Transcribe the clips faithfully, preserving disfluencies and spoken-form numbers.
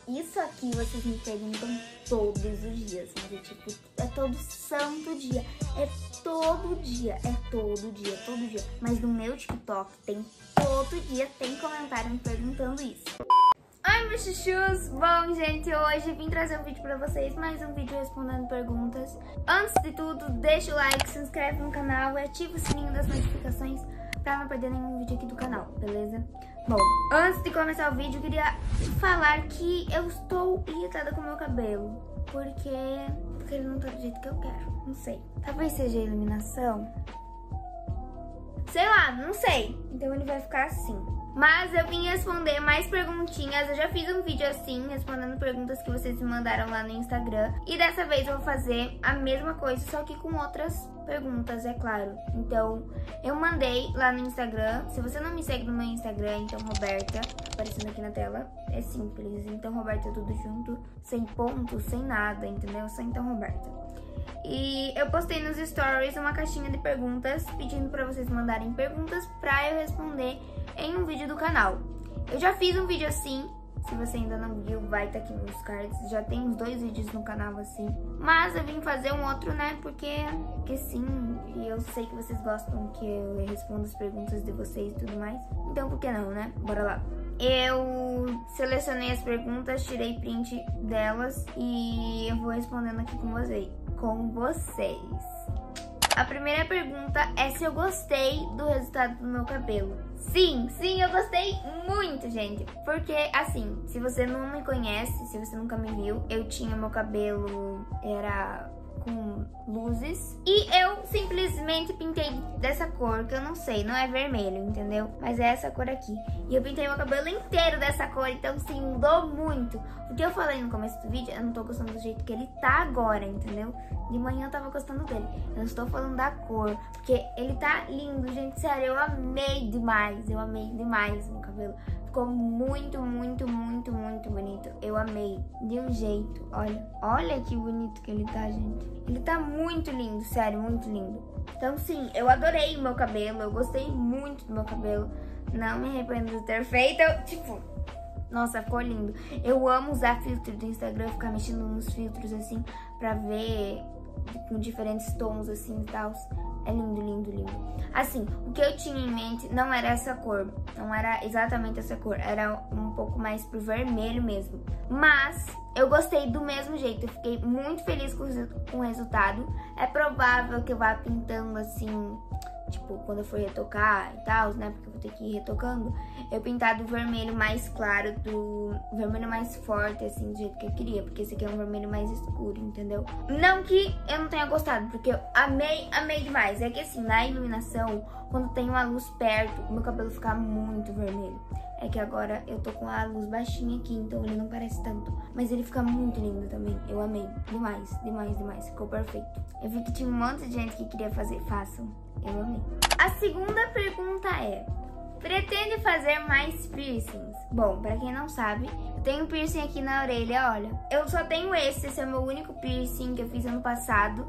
isso aqui vocês me perguntam todos os dias, mas é tipo, é todo santo dia, é todo dia, é todo dia, todo dia. Mas no meu TikTok tem todo dia, tem comentário me perguntando isso. Ai, meus chuchus! Bom, gente, hoje vim trazer um vídeo pra vocês, mais um vídeo respondendo perguntas. Antes de tudo, deixa o like, se inscreve no canal e ativa o sininho das notificações pra não perder nenhum vídeo aqui do canal, beleza? Bom, antes de começar o vídeo, eu queria falar que eu estou irritada com o meu cabelo. Porque, porque ele não tá do jeito que eu quero, não sei. Talvez seja a iluminação. Sei lá, não sei. Então ele vai ficar assim. Mas eu vim responder mais perguntinhas. Eu já fiz um vídeo assim, respondendo perguntas que vocês me mandaram lá no Instagram. E dessa vez eu vou fazer a mesma coisa, só que com outras perguntas, é claro. Então, eu mandei lá no Instagram. Se você não me segue no meu Instagram, então Roberta, aparecendo aqui na tela, é simples. Então Roberta tudo junto, sem ponto, sem nada, entendeu? Só então Roberta. E eu postei nos stories uma caixinha de perguntas pedindo pra vocês mandarem perguntas pra eu responder em um vídeo do canal. Eu já fiz um vídeo assim, se você ainda não viu, vai estar aqui nos cards. Já tem uns dois vídeos no canal assim. Mas eu vim fazer um outro, né, porque, porque sim, e eu sei que vocês gostam que eu responda as perguntas de vocês e tudo mais. Então por que não, né? Bora lá. Eu selecionei as perguntas, tirei print delas e eu vou respondendo aqui com vocês. Com vocês. A primeira pergunta é se eu gostei do resultado do meu cabelo. Sim, sim, eu gostei muito, gente. Porque, assim, se você não me conhece, se você nunca me viu, eu tinha meu cabelo, era com luzes. E eu simplesmente pintei dessa cor, que eu não sei, não é vermelho, entendeu? Mas é essa cor aqui. E eu pintei meu cabelo inteiro dessa cor, então sim, mudou muito. Porque eu falei no começo do vídeo, eu não tô gostando do jeito que ele tá agora, entendeu? De manhã eu tava gostando dele. Eu não estou falando da cor, porque ele tá lindo, gente, sério, eu amei demais. Eu amei demais o meu cabelo. Ficou muito, muito, muito, muito bonito. Eu amei, de um jeito, olha. Olha que bonito que ele tá, gente. Ele tá muito lindo, sério, muito lindo. Então sim, eu adorei o meu cabelo, eu gostei muito do meu cabelo. Não me arrependo de ter feito, eu, tipo... Nossa, ficou lindo. Eu amo usar filtro do Instagram, ficar mexendo nos filtros assim, pra ver com diferentes tons assim e tal. É lindo, lindo, lindo. Assim, o que eu tinha em mente não era essa cor. Não era exatamente essa cor. Era um pouco mais pro vermelho mesmo. Mas eu gostei do mesmo jeito. Eu fiquei muito feliz com o resultado. É provável que eu vá pintando assim... Tipo, quando eu for retocar e tal, né? Porque eu vou ter que ir retocando. Eu pintar do vermelho mais claro, do vermelho mais forte, assim, do jeito que eu queria. Porque esse aqui é um vermelho mais escuro, entendeu? Não que eu não tenha gostado, porque eu amei, amei demais. É que assim, na iluminação, quando tem uma luz perto, o meu cabelo fica muito vermelho. É que agora eu tô com a luz baixinha aqui, então ele não parece tanto. Mas ele fica muito lindo também. Eu amei. Demais, demais, demais. Ficou perfeito. Eu vi que tinha um monte de gente que queria fazer. Façam. Eu amei. A segunda pergunta é... Pretende fazer mais piercings? Bom, pra quem não sabe, eu tenho um piercing aqui na orelha, olha. Eu só tenho esse, esse é o meu único piercing que eu fiz ano passado.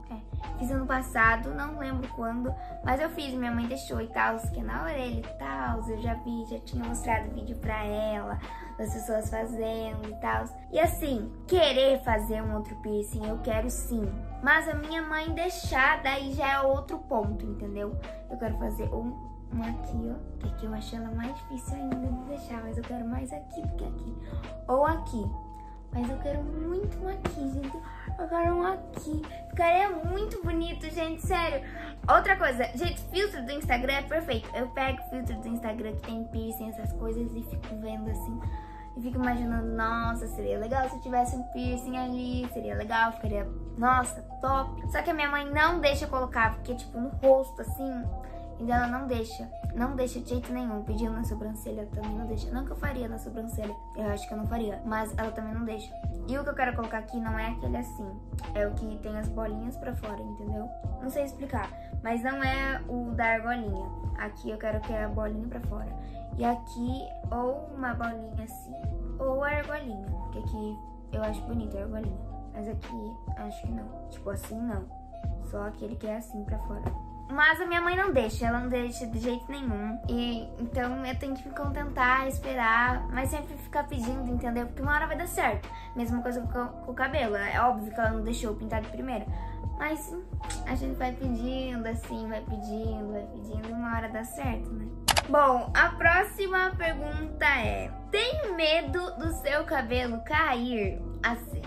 É, fiz ano passado, não lembro quando, mas eu fiz, minha mãe deixou e tal, que é na orelha e tal. Eu já vi, já tinha mostrado vídeo pra ela, das pessoas fazendo e tal. E assim, querer fazer um outro piercing, eu quero sim. Mas a minha mãe deixar, daí já é outro ponto, entendeu? Eu quero fazer um... Uma aqui, ó, que aqui eu achei ela mais difícil ainda de deixar, mas eu quero mais aqui do que aqui. Ou aqui. Mas eu quero muito um aqui, gente. Eu quero um aqui. Ficaria muito bonito, gente, sério. Outra coisa, gente, filtro do Instagram é perfeito. Eu pego filtro do Instagram que tem piercing, essas coisas, e fico vendo assim. E fico imaginando, nossa, seria legal se eu tivesse um piercing ali. Seria legal, ficaria, nossa, top. Só que a minha mãe não deixa eu colocar, porque tipo, no rosto, assim... Então ela não deixa, não deixa de jeito nenhum. Pedindo na sobrancelha também não deixa. Não que eu faria na sobrancelha, eu acho que eu não faria, mas ela também não deixa. E o que eu quero colocar aqui não é aquele assim, é o que tem as bolinhas pra fora, entendeu? Não sei explicar, mas não é o da argolinha. Aqui eu quero que é a bolinha pra fora. E aqui ou uma bolinha assim, ou a argolinha, porque aqui eu acho bonita a argolinha. Mas aqui acho que não, tipo assim não. Só aquele que é assim pra fora. Mas a minha mãe não deixa, ela não deixa de jeito nenhum. E então eu tenho que me contentar, esperar, mas sempre ficar pedindo, entendeu? Porque uma hora vai dar certo. Mesma coisa com, com o cabelo. É óbvio que ela não deixou eu pintar de primeira. Mas a gente vai pedindo assim, vai pedindo, vai pedindo, e uma hora dá certo, né? Bom, a próxima pergunta é: tem medo do seu cabelo cair assim?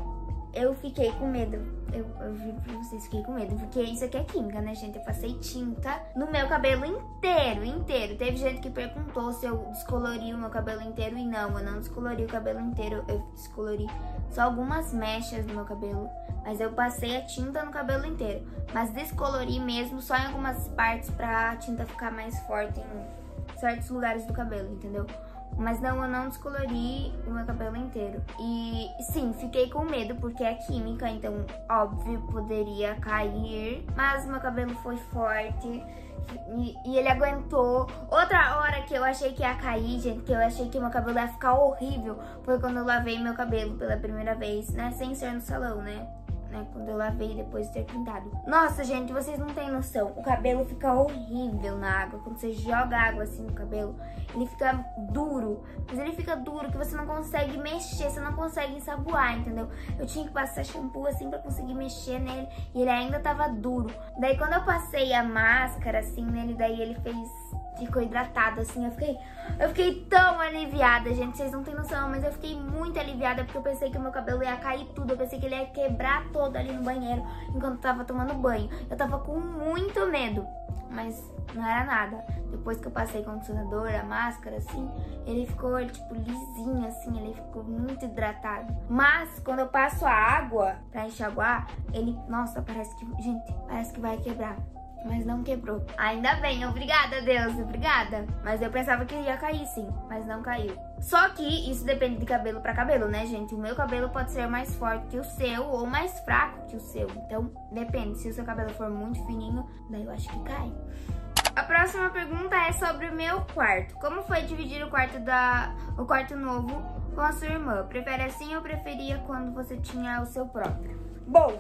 Eu fiquei com medo. Eu, eu vi pra vocês, fiquei com medo, porque isso aqui é química, né, gente? Eu passei tinta no meu cabelo inteiro, inteiro. Teve gente que perguntou se eu descolori o meu cabelo inteiro, e não, eu não descolori o cabelo inteiro. Eu descolori só algumas mechas do meu cabelo, mas eu passei a tinta no cabelo inteiro. Mas descolori mesmo só em algumas partes pra tinta ficar mais forte em certos lugares do cabelo, entendeu? Mas não, eu não descolori o meu cabelo inteiro. E sim, fiquei com medo porque é química, então óbvio poderia cair. Mas meu cabelo foi forte e, e ele aguentou. Outra hora que eu achei que ia cair, gente, que eu achei que meu cabelo ia ficar horrível, foi quando eu lavei meu cabelo pela primeira vez, né? Sem ser no salão, né? Né, quando eu lavei depois de ter pintado. Nossa, gente, vocês não têm noção. O cabelo fica horrível na água. Quando você joga água assim no cabelo, ele fica duro. Mas ele fica duro que você não consegue mexer, você não consegue ensaboar, entendeu? Eu tinha que passar shampoo assim pra conseguir mexer nele e ele ainda tava duro. Daí quando eu passei a máscara assim nele, daí ele fez... ficou hidratado, assim, eu fiquei, eu fiquei tão aliviada, gente, vocês não têm noção, mas eu fiquei muito aliviada porque eu pensei que o meu cabelo ia cair tudo, eu pensei que ele ia quebrar todo ali no banheiro enquanto eu tava tomando banho. Eu tava com muito medo, mas não era nada. Depois que eu passei condicionador, a máscara, assim, ele ficou, tipo, lisinho, assim, ele ficou muito hidratado. Mas, quando eu passo a água pra enxaguar, ele, nossa, parece que, gente, parece que vai quebrar. Mas não quebrou. Ainda bem, obrigada, Deus, obrigada. Mas eu pensava que ia cair, sim, mas não caiu. Só que isso depende de cabelo pra cabelo, né, gente? O meu cabelo pode ser mais forte que o seu ou mais fraco que o seu. Então, depende. Se o seu cabelo for muito fininho, daí eu acho que cai. A próxima pergunta é sobre o meu quarto. Como foi dividir o quarto, da... o quarto novo com a sua irmã? Prefere assim ou preferia quando você tinha o seu próprio? Bom,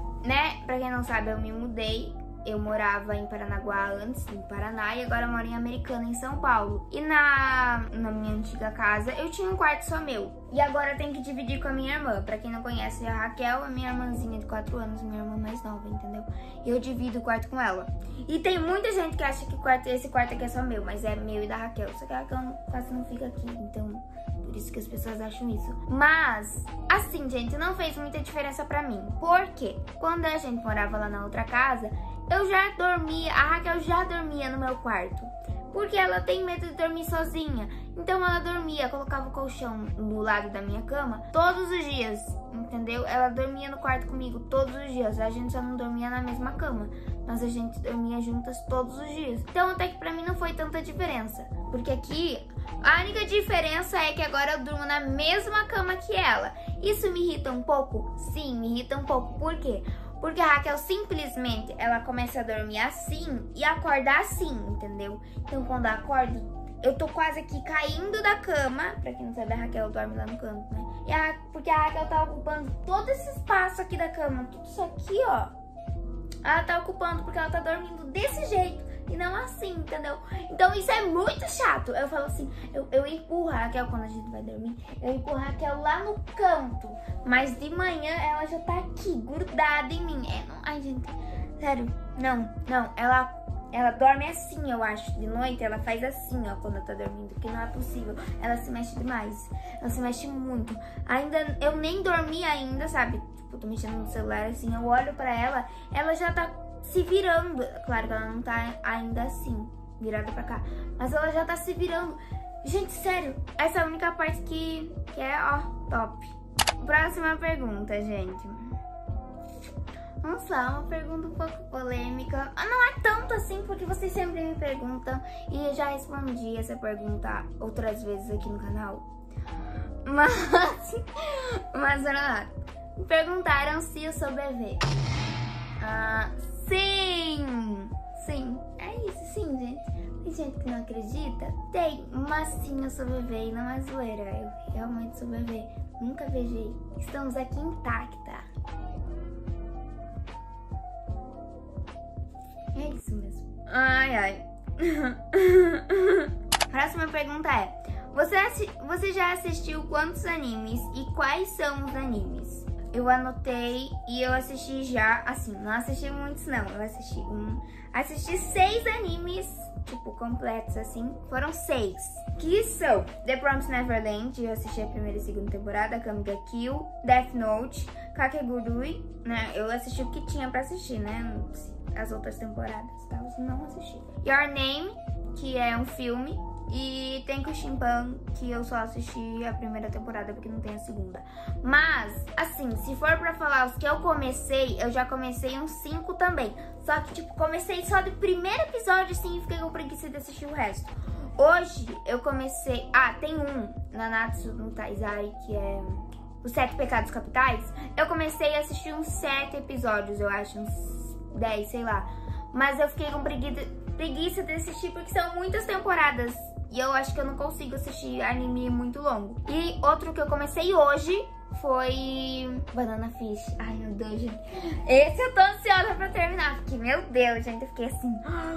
né, pra quem não sabe, eu me mudei. Eu morava em Paranaguá antes, em Paraná, e agora eu moro em Americana, em São Paulo. E na, na minha antiga casa, eu tinha um quarto só meu. E agora eu tenho que dividir com a minha irmã. Pra quem não conhece, a Raquel é minha irmãzinha de quatro anos, minha irmã mais nova, entendeu? E eu divido o quarto com ela. E tem muita gente que acha que o quarto, esse quarto aqui é só meu, mas é meu e da Raquel. Só que a Raquel quase não fica aqui, então... por isso que as pessoas acham isso. Mas, assim, gente, não fez muita diferença pra mim. Por quê? Quando a gente morava lá na outra casa, eu já dormia, a Raquel já dormia no meu quarto. Porque ela tem medo de dormir sozinha. Então ela dormia, colocava o colchão do lado da minha cama todos os dias, entendeu? Ela dormia no quarto comigo todos os dias. A gente só não dormia na mesma cama, mas a gente dormia juntas todos os dias. Então até que pra mim não foi tanta diferença. Porque aqui, a única diferença é que agora eu durmo na mesma cama que ela. Isso me irrita um pouco? Sim, me irrita um pouco. Por quê? Porque a Raquel simplesmente, ela começa a dormir assim e acorda assim, entendeu? Então quando eu acordo, eu tô quase aqui caindo da cama. Pra quem não sabe, a Raquel dorme lá no canto, né? E a, porque a Raquel tá ocupando todo esse espaço aqui da cama. Tudo isso aqui, ó. Ela tá ocupando porque ela tá dormindo desse jeito. E não assim, entendeu? Então isso é muito chato. Eu falo assim, eu, eu empurro a Raquel quando a gente vai dormir. Eu empurro a Raquel lá no canto. Mas de manhã ela já tá aqui, grudada em mim. É, não, ai, gente, sério. Não, não, ela, ela dorme assim, eu acho. De noite ela faz assim, ó, quando ela tá dormindo. Porque não é possível. Ela se mexe demais. Ela se mexe muito. Ainda, eu nem dormi ainda, sabe? Tipo, tô mexendo no celular assim, eu olho pra ela, ela já tá se virando. Claro que ela não tá ainda assim, virada pra cá, mas ela já tá se virando. Gente, sério, essa é a única parte que, que é, ó, top. Próxima pergunta, gente. Vamos lá, uma pergunta um pouco polêmica. Ah, não é tanto assim, porque vocês sempre me perguntam e eu já respondi essa pergunta outras vezes aqui no canal. Mas, mas olha lá. Me perguntaram se eu sou bebê. Ah, sim! Sim, é isso, sim, gente. Tem gente que não acredita? Tem, mas sim, eu sou bebê e não é zoeira. Eu realmente sou bebê. Nunca beijei. Estamos aqui intacta. É isso mesmo. Ai, ai. Próxima pergunta é: você, você já assistiu quantos animes e quais são os animes? Eu anotei e eu assisti já, assim, não assisti muitos não, eu assisti um, assisti seis animes, tipo, completos assim, foram seis, que são The Promised Neverland, eu assisti a primeira e segunda temporada, Akame ga Kill, Death Note, Kakegurui, né, eu assisti o que tinha pra assistir, né, as outras temporadas, tá, eu não assisti. Your Name, que é um filme, e tem Kushinpan, que eu só assisti a primeira temporada porque não tem a segunda. Mas, assim, se for pra falar os que eu comecei, eu já comecei uns cinco também. Só que, tipo, comecei só do primeiro episódio, assim, e fiquei com preguiça de assistir o resto. Hoje, eu comecei... Ah, tem um, Nanatsu no Taizai, que é Os Sete Pecados Capitais. Eu comecei a assistir uns sete episódios, eu acho, uns dez, sei lá. Mas eu fiquei com preguiça, preguiça de assistir porque são muitas temporadas. E eu acho que eu não consigo assistir anime muito longo. E outro que eu comecei hoje foi Banana Fish. Ai, meu Deus, gente. Esse eu tô ansiosa pra terminar. Porque, meu Deus, gente, eu fiquei assim...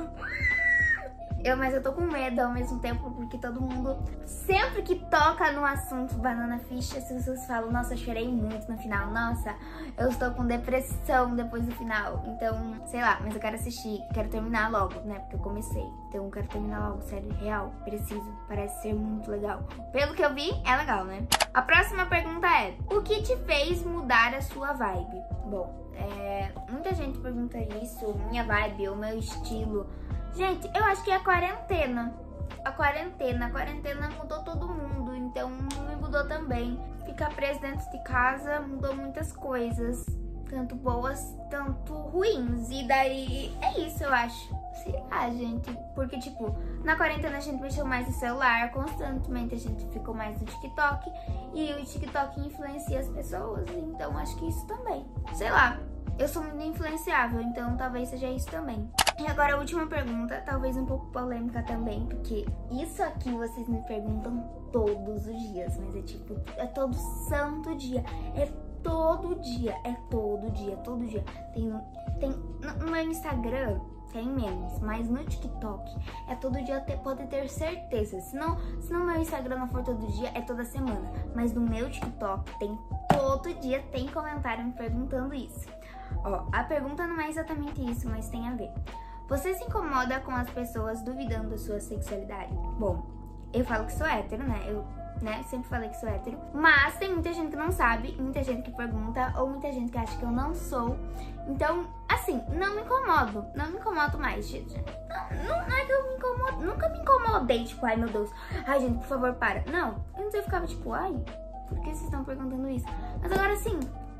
Eu, mas eu tô com medo ao mesmo tempo, porque todo mundo, sempre que toca no assunto Banana Fish, as pessoas falam: nossa, eu chorei muito no final, nossa, eu estou com depressão depois do final. Então, sei lá, mas eu quero assistir, quero terminar logo, né, porque eu comecei. Então eu quero terminar logo, sério, real, preciso, parece ser muito legal. Pelo que eu vi, é legal, né? A próxima pergunta é: o que te fez mudar a sua vibe? Bom, é, muita gente pergunta isso, minha vibe, o meu estilo. Gente, eu acho que é a quarentena. A quarentena, a quarentena mudou todo mundo, então me mudou também. Ficar preso dentro de casa mudou muitas coisas, tanto boas, tanto ruins. E daí, é isso, eu acho. Sei lá, gente, porque, tipo, na quarentena a gente mexeu mais no celular, constantemente a gente ficou mais no TikTok. E o TikTok influencia as pessoas, então acho que isso também. Sei lá, eu sou muito influenciável, então talvez seja isso também. E agora a última pergunta, talvez um pouco polêmica também, porque isso aqui vocês me perguntam todos os dias, mas é tipo, é todo santo dia, é todo dia, é todo dia, todo dia. Tem, tem no meu Instagram tem menos, mas no TikTok é todo dia, pode ter certeza. Se não, se no meu Instagram não for todo dia, é toda semana. Mas no meu TikTok tem todo dia, tem comentário me perguntando isso. Ó, a pergunta não é exatamente isso, mas tem a ver. Você se incomoda com as pessoas duvidando da sua sexualidade? Bom, eu falo que sou hétero, né? Eu né, sempre falei que sou hétero. Mas tem muita gente que não sabe, muita gente que pergunta, ou muita gente que acha que eu não sou. Então, assim, não me incomodo. Não me incomodo mais, gente. Não, não, não é que eu me incomodo. Nunca me incomodei, tipo, ai meu Deus. Ai, gente, por favor, para. Não, antes eu ficava tipo, ai, por que vocês estão perguntando isso? Mas agora sim.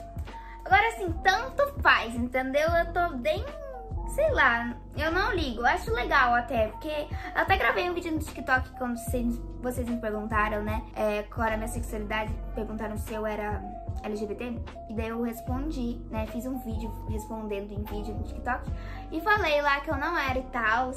Agora assim, tanto faz, entendeu? Eu tô bem... Sei lá, eu não ligo, eu acho legal até, porque eu até gravei um vídeo no TikTok quando vocês, vocês me perguntaram, né, é, qual era a minha sexualidade, perguntaram se eu era L G B T, e daí eu respondi, né, fiz um vídeo respondendo em vídeo no TikTok, e falei lá que eu não era e tal,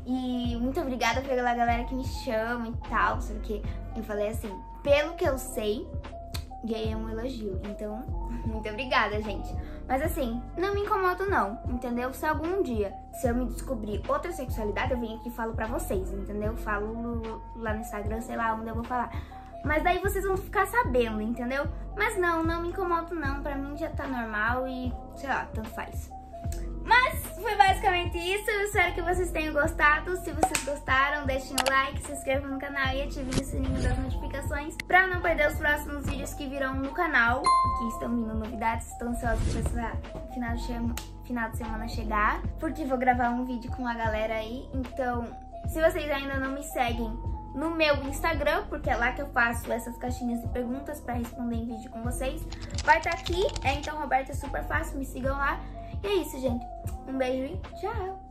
e muito obrigada pela galera que me chama e tal, porque eu falei assim, pelo que eu sei, gay é um elogio, então, muito obrigada, gente. Mas assim, não me incomodo não, entendeu? Se algum dia, se eu me descobrir outra sexualidade, eu venho aqui e falo pra vocês, entendeu? Falo lá no Instagram, sei lá onde eu vou falar. Mas daí vocês vão ficar sabendo, entendeu? Mas não, não me incomodo não, pra mim já tá normal e, sei lá, tanto faz. Mas foi basicamente isso, eu espero que vocês tenham gostado. Se vocês gostaram, deixem o like, se inscrevam no canal e ativem o sininho das notificações pra não perder os próximos vídeos que virão no canal, que estão vindo novidades. Estou ansiosa pra esse final de, chama, final de semana chegar, porque vou gravar um vídeo com a galera aí. Então, se vocês ainda não me seguem no meu Instagram, porque é lá que eu faço essas caixinhas de perguntas pra responder em vídeo com vocês, vai estar aqui, é Então Roberta, é super fácil, me sigam lá. E é isso, gente. Um beijo e tchau!